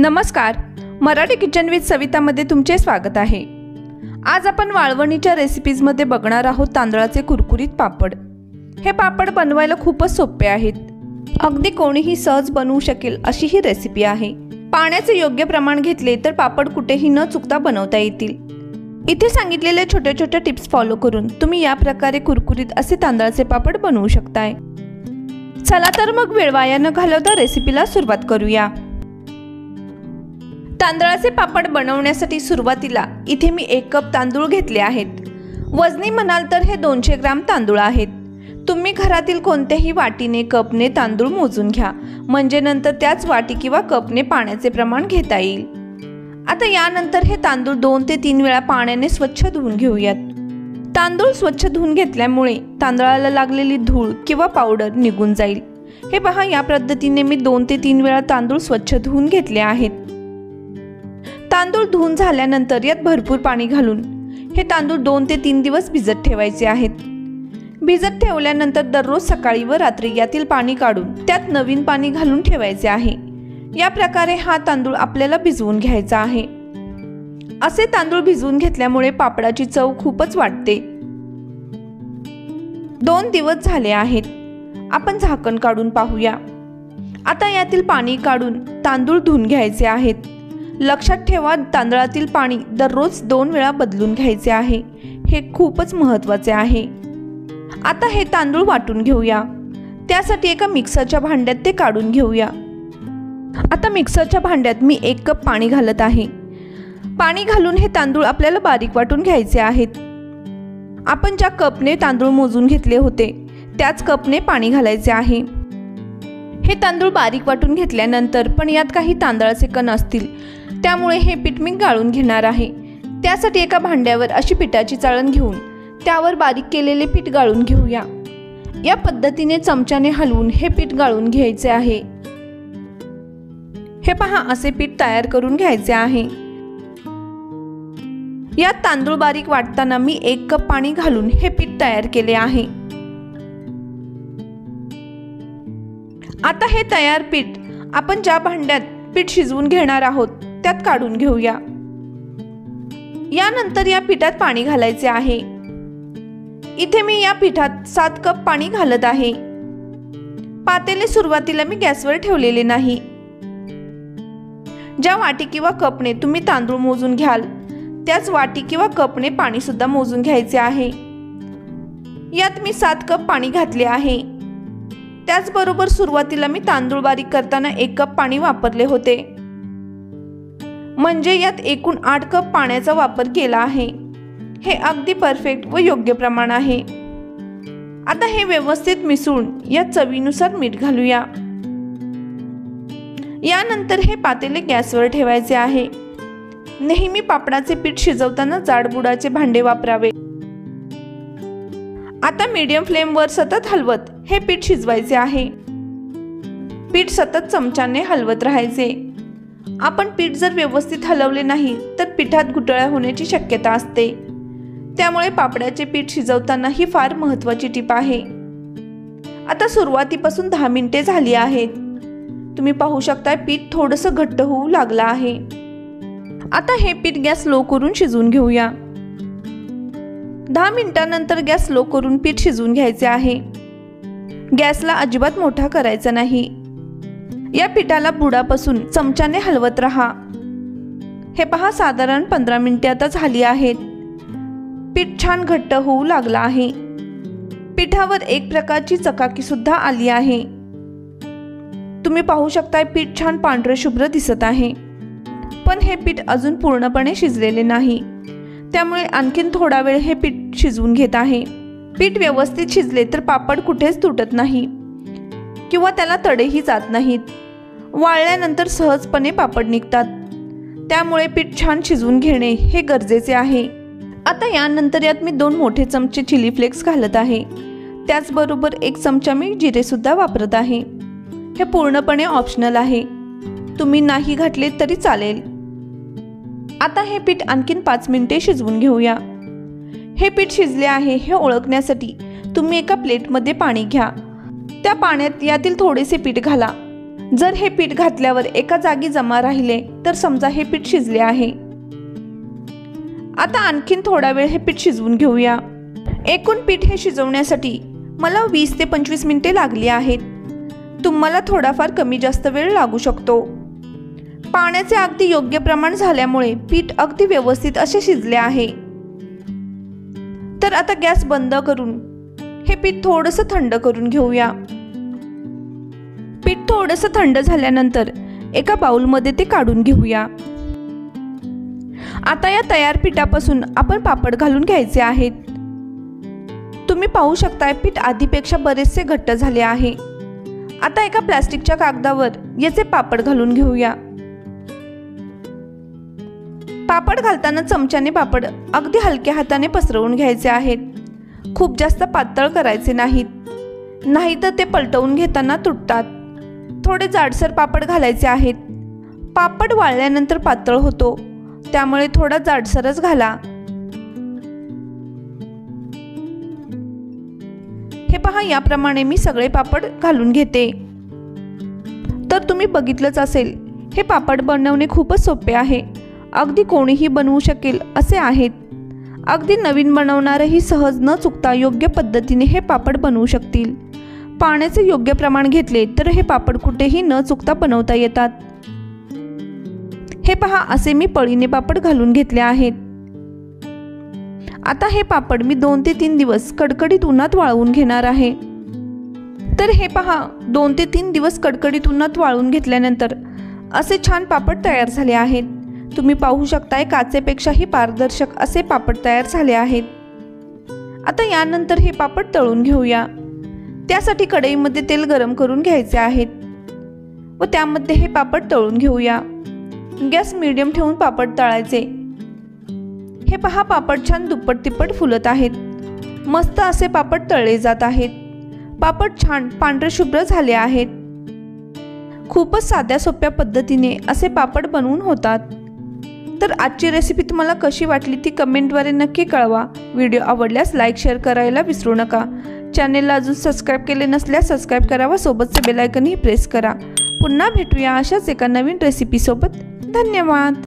नमस्कार, Marathi kitchen with सवितामध्ये तुमचे स्वागत आहे। आज आपण वाळवणीच्या रेसिपीजमध्ये बघणार आहोत तांदळाचे कुरकुरीत पापड। हे पापड बनवायला खूपच सोपे आहेत, अगदी कोणीही सहज बनवू शकेल अशी ही रेसिपी आहे। पाण्याचे योग्य प्रमाण घेतले तर पापड कुठेही न चुकता बनवता येतील। इथे सांगितलेले छोटे छोटे टिप्स फॉलो करून तुम्ही या प्रकारे कुरकुरीत असे तांदळाचे पापड बनवू शकताय। चला तर मग वेळ वाया न घालवता रेसिपीला सुरुवात करूया। तांदळाचे पापड बनवण्यासाठी सुरुवातीला इथे मी 1 कप तांदूळ घेतले आहेत। वजनी म्हणाल तर हे 200 ग्राम तांदूळ आहेत। तुम्ही घरातील कोणत्याही वाटीने कपने तांदूळ मोजून घ्या, म्हणजे नंतर त्याच वाटी किंवा कपने पाण्याचे प्रमाण घेता येईल। आता यानंतर हे तांदूळ 2 ते 3 वेळा पाण्याने स्वच्छ धुवून घेऊयात। तांदूळ स्वच्छ धुवून घेतल्यामुळे तांदळाला लागलेली धूळ किंवा पावडर निघून जाईल। हे पहा, या पद्धतीने मी 2 ते 3 वेळा तांदूळ स्वच्छ धुवून घेतले आहेत। तांदूळ धुवून झाल्यानंतर यात भरपूर पाणी घालून हे तांदूळ 2 ते 3 दिवस भिजत ठेवायचे आहेत। भिजत ठेवल्यानंतर दररोज सकाळी व रात्री यातील पाणी काढून त्यात नवीन पाणी घालून ठेवायचे आहे। या प्रकारे हा तांदूळ आपल्याला भिजवून घ्यायचा आहे। असे तांदूळ भिजवून घेतल्यामुळे पापडाची चव खूपच वाढते। 2 दिवस झाले आहेत, आपण झाकण काढून पाहूया। आता यातील पाणी काढून तांदूळ धुवून घ्यायचे आहेत। लक्षात ठेवा, तांदळातील पाणी दररोज 2 वेळा बदलून घ्यायचे आहे, हे खूपच महत्त्वाचे आहे। आता हे तांदूळ वाटून घेऊया। त्यासाठी एका मिक्सरच्या भांड्यात ते काढून घेऊया। आता मिक्सरच्या भांड्यात मी 1 कप पाणी घालत आहे। पाणी घालून हे तांदूळ आपल्याला बारीक वाटून घ्यायचे आहेत। आपण ज्या कपने तांदूळ मोजून घेतले होते त्याच कपने पाणी घालायचे आहे। हे तांदूळ बारीक वाटून घेतल्यानंतर पण यात काही तांदळाचे कण असतील, त्यामुळे हे पीठ मी गाळून घेणार आहे। त्यासाठी एका भांड्यावर अशी पिठाची चाळण घेऊन त्यावर बारीक केलेले पीठ गाळून घेऊया। या पद्धतीने चमच्याने हलवून हे पीठ गाळून घ्यायचे आहे। हे पहा, असे पीठ तयार करून घ्यायचे आहे। यात तांदूळ बारीक वाटताना मी 1 कप पाणी घालून हे पीठ तयार केले आहे। आता हे तयार पीठ आपण ज्या भांड्यात पीठ शिजवून घेणार आहोत त्यात काढून घेऊया। यानंतर या पिठात पाणी घालायचे आहे। इथे मी या पिठात 7 कप पाणी घालत आहे। पातेले सुरुवातीला मी गॅसवर ठेवलेले नाही। ज्या वाटी किंवा कपने तुम्ही तांदूळ मोजून घ्याल त्याच वाटी किंवा कपने पाणी सुद्धा मोजून घ्यायचे आहे। यात मी 7 कप पाणी घातले आहे। त्याचबरोबर सुरुवातीला मी तांदूळ बारीक करताना 1 कप पाणी वापरले होते, म्हणजे यात एकूण 8 कप पाण्याचा वापर केला आहे। हे अगदी परफेक्ट व योग्य प्रमाण आहे। आता हे व्यवस्थित मिसळून यात चवीनुसार मीठ घालूया। यानंतर हे पातेले गॅसवर ठेवायचे आहे। नेहमी पापडाचे पीठ शिजवताना जाडबुडाचे भांडे वापरावे। आता मीडियम फ्लेमवर सतत हलवत हे पीठ शिजवायचे आहे। पीठ सतत चमच्याने हलवत राहायचे। आपण पीठ जर व्यवस्थित हलवले नाही तर पिठात गुठळ्या होण्याची शक्यता असते, त्यामुळे पापडाचे पीठ शिजवताना ही फार महत्त्वाची टिप आहे। आता सुरुवातीपासून 10 मिनिटे झाली आहेत। तुम्ही पाहू शकता पीठ थोडंसं घट्ट होऊ लागलं आहे। आता हे पीठ गॅस लो करून शिजवून घेऊया। 10 मिनिटांनंतर गॅस लो करून पीठ शिजवून घ्यायचे आहे। गॅसला अजिबात मोठा करायचा नाही। या पिठाला बुडापासून चमच्याने हलवत राहा। हे पहा, साधारण 15 मिनिटे आता झाली आहेत। पीठ छान घट्ट होऊ लागला आहे। पिठावर एक प्रकारची चकाकी सुद्धा आली आहे। तुम्ही पाहू शकता पीठ छान पांढरे शुभ्र दिसत आहे, पण हे पीठ अजून पूर्णपणे शिजलेले नाही, त्यामुळे आणखीन थोडा वेळ हे पीठ शिजवून घेत आहे। पीठ व्यवस्थित शिजले तर पापड कुठेच तुटत नाही किंवा त्याला तडेही जात नाहीत। वाळल्यानंतर सहजपणे पापड निघतात, त्यामुळे पीठ छान शिजवून घेणे हे गरजेचे आहे। आता यानंतर यात मी 2 मोठे चमचे चिली फ्लेक्स घालत आहे। त्याचबरोबर 1 चमचा मी जिरे सुद्धा वापरत आहे। हे पूर्णपणे ऑप्शनल आहे, तुम्ही नाही घातले तरी चालेल। आता हे पीठ आणखीन 5 मिनिटे शिजवून घेऊया। हे पीठ शिजले आहे हे ओळखण्यासाठी तुम्ही एका प्लेटमध्ये पाणी घ्या। त्या पाण्यात यातील थोडेसे पीठ घाला। जर हे पीठ घातल्यावर एका जागी जमा राहिले तर समजा हे पीठ शिजले आहे। आता आणखीन थोडा वेळ हे पीठ शिजवून घेऊया। एकूण पीठ हे शिजवण्यासाठी मला 20 ते 25 मिनिटे लागली आहेत। तुम्हाला थोडाफार कमी जास्त वेळ लागू शकतो। पाण्याचे अगदी योग्य प्रमाण झाल्यामुळे पीठ अगदी व्यवस्थित असे शिजले आहे। तर आता गॅस बंद करून हे पीठ थोडंसं थंड करून घेऊया। पीठ थोडंसं थंड झाल्यानंतर एका बाउलमध्ये ते काढून घेऊया। आता या तयार पिठापासून आपण पापड घालून घ्यायचे आहेत। तुम्ही पाहू शकता पीठ आधीपेक्षा बरेचसे घट्ट झाले आहे। आता एका प्लास्टिकच्या कागदावर याचे पापड घालून घेऊया। पापड घालताना चमच्याने पापड अगदी हलक्या हाताने पसरवून घ्यायचे आहेत। खूप जास्त पातळ करायचे नाहीत, नाहीतर ते पलटवून घेताना तुटतात। थोडे जाडसर पापड घालायचे आहेत। पापड वाळल्यानंतर पातळ होतो, त्यामुळे थोडा जाडसरच घाला। हे पहा, याप्रमाणे मी सगळे पापड घालून घेते। तर तुम्ही बघितलंच असेल, हे पापड बनवणे खूपच सोपे आहे। अगदी कोणीही बनवू शकेल असे आहेत। अगदी नवीन बनवणारेही सहज न चुकता योग्य पद्धतीने हे पापड बनवू शकतील। पाण्याचे योग्य प्रमाण घेतले तर हे पापड कुठेही न चुकता बनवता येतात। हे पहा, असे मी पळीने पापड घालून घेतले आहेत। आता हे पापड मी 2 ते 3 दिवस कडकडीत उन्हात वाळवून घेणार आहे। तर हे पहा, 2 ते 3 दिवस कडकडीत उन्हात वाळवून घेतल्यानंतर असे छान पापड तयार झाले आहेत। तुम्ही पाहू शकताय काचेपेक्षाही पारदर्शक असे पापड तयार झाले आहेत। आता यानंतर हे पापड तळून घेऊया। त्यासाठी कढईमध्ये तेल गरम करून घ्यायचे आहेत व त्यामध्ये हे पापड तळून घेऊया। गॅस मीडियम ठेवून पापड तळायचे। हे पहा, पापड छान दुप्पट तिप्पट फुलत आहेत। मस्त असे पापड तळले जात आहेत। पापड छान पांढरे शुभ्र झाले आहेत। खूपच साध्या सोप्या पद्धतीने असे पापड बनवून होतात। तर आजची रेसिपी तुम्हाला कशी वाटली ती कमेंटद्वारे नक्की कळवा। व्हिडिओ आवडल्यास लाईक शेअर करायला विसरू नका। चॅनेलला अजून सबस्क्राईब केले नसल्यास सबस्क्राईब करा व सोबतचे बेल आयकनही प्रेस करा। पुन्हा भेटूया अशाच एका नवीन रेसिपीसोबत। धन्यवाद।